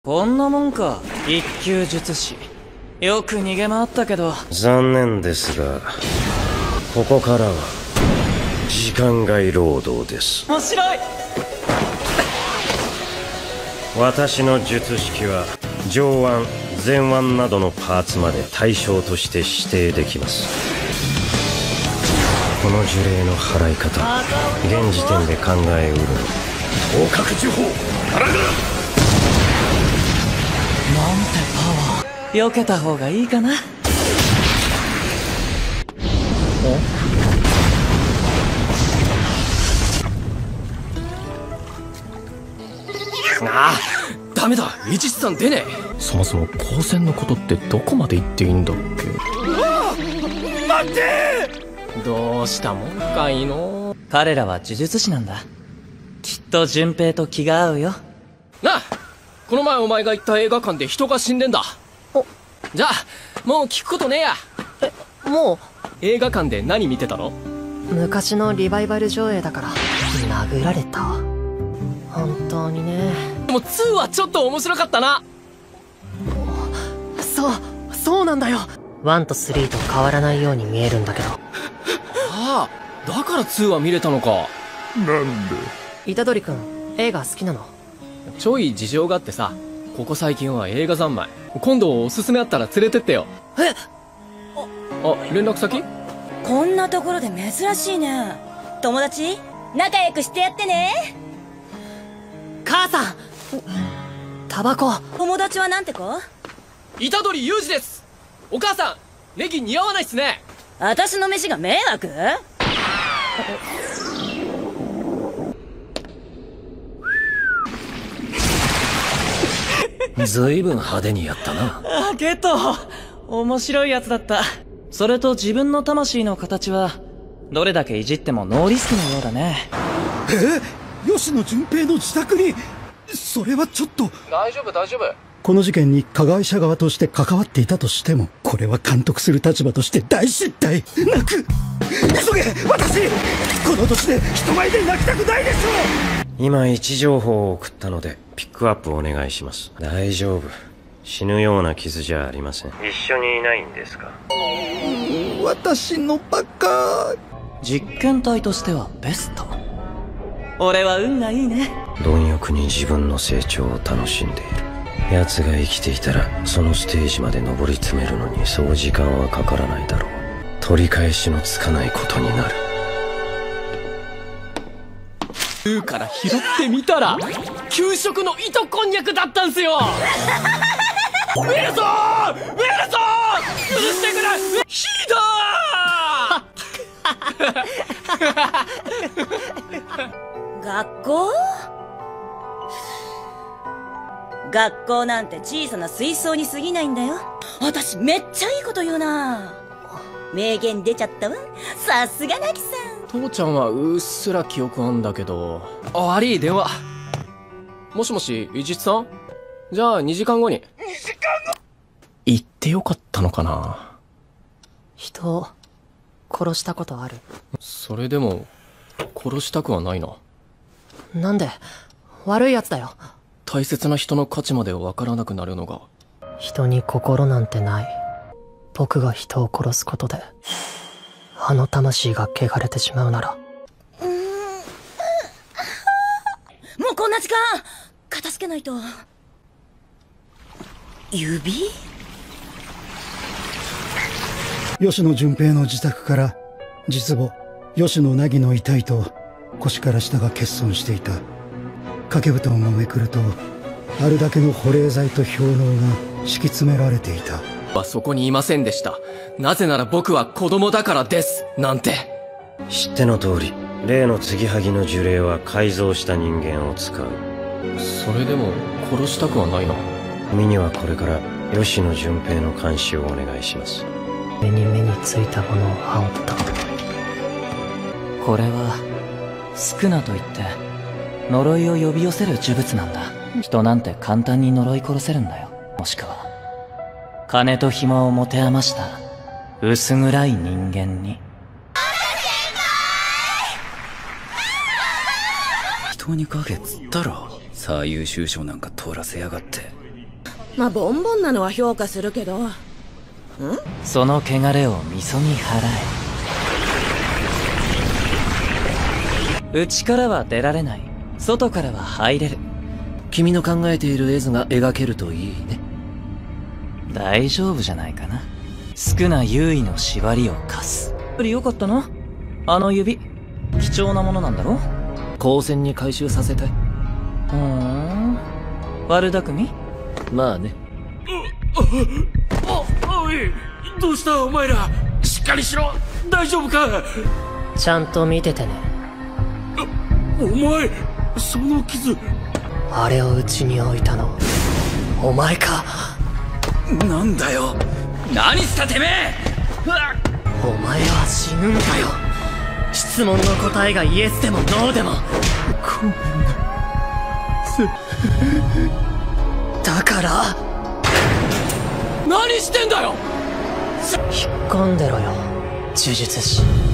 こんなもんか、一級術師。よく逃げ回ったけど。 残念ですが、ここからは時間外労働です。 面白い。 私の術式は上腕、前腕などのパーツまで対象として指定できます。この呪霊の払い方、現時点で考えうるの。合格呪法ガラガラ。 なんてパワー。避けた方がいいかな。 ああ、ダメだ、イージスさん出ねえ。そもそも光線のことってどこまで言っていいんだっけ。待って。どうしたもんかいの。 彼らは呪術師なんだ。きっと順平と気が合うよ。 なあ、この前お前が行った映画館で人が死んでんだ。じゃあもう聞くことねえや。 もう映画館で何見てたの？ 昔のリバイバル上映だから。殴られた。本当にね。 でも2はちょっと面白かったな。 そうなんだよ。1と3と変わらないように見えるんだけど。 ああ、だから2は見れたのか。 なんで？ 虎杖君、映画好きなの？ ちょい事情があってさ、ここ最近は映画三昧。今度おすすめあったら連れてってよ。 え？ あ、連絡先？ こんなところで珍しいね。友達仲良くしてやってね。 母さん、タバコ。 友達はなんて子？ 虎杖裕二です。お母さん、ネギ似合わないっすね。 私の飯が迷惑？ ずいぶん派手にやったな。 あ、ゲット。面白いやつだった。それと自分の魂の形はどれだけいじってもノーリスクのようだね。 吉野順平の自宅に？それはちょっと。 大丈夫大丈夫。 この事件に加害者側として関わっていたとしても、これは監督する立場として大失態。泣く。急げ、私この年で人前で泣きたくないでしょ。 今位置情報を送ったのでピックアップお願いします。大丈夫、死ぬような傷じゃありません。一緒にいないんですか？ 私のバカ。 実験体としてはベスト。俺は運がいいね。 貪欲に自分の成長を楽しんでいる。奴が生きていたらそのステージまで上り詰めるのにそう時間はかからないだろう。取り返しのつかないことになる。 2から拾ってみたら給食の糸こんにゃくだったんすよ。ウィルソン、ウィルソン、許してくれ。ヒー学校？学校なんて小さな水槽に過ぎないんだよ。私めっちゃいいこと言うな。名言出ちゃったわ。さすがナキさん。 父ちゃんはうっすら記憶あんだけど。あ、悪い、電話。もしもし、伊地知さん？じゃあ2時間後に。2時間後？行ってよかったのかな。 人を殺したことある？ それでも殺したくはないな。 なんで？悪いやつだよ。 大切な人の価値までわからなくなるのが。 人に心なんてない。僕が人を殺すことであの魂が汚れてしまうなら。 もうこんな時間。片付けないと。指？ 吉野順平の自宅から実母吉野凪の遺体と腰から下が欠損していた。掛け布団をめくるとあるだけの保冷剤と氷のうが敷き詰められていた。 はそこにいませんでした。なぜなら僕は子供だからですなんて。 知っての通り例の継ぎはぎの呪霊は改造した人間を使う。 それでも殺したくはないな。 君にはこれから吉野順平の監視をお願いします。 目に目についたものを羽織った。 これはスクナといって呪いを呼び寄せる呪物なんだ。人なんて簡単に呪い殺せるんだよ。もしくは金と暇を持て余した薄暗い人間に。 人に書けっつったろ。最優秀賞なんか取らせやがって。 まあボンボンなのは評価するけど。 その汚れを味噌に払え。内からは出られない。外からは入れる。 君の考えている絵図が描けるといいね。 大丈夫じゃないかな。宿儺優位の縛りを課す。より良かったな。あの指、貴重なものなんだろ？ 高専に回収させたい。 悪巧み？ まあね。 おい、どうしたお前ら。しっかりしろ。大丈夫か？ ちゃんと見ててね。 お前、その傷。 あれをうちに置いたのお前か。 なんだよ。何したてめえ。 お前は死ぬんだよ。質問の答えがイエスでもノーでも。 ごめんだから何してんだよ。 引っ込んでろよ呪術師。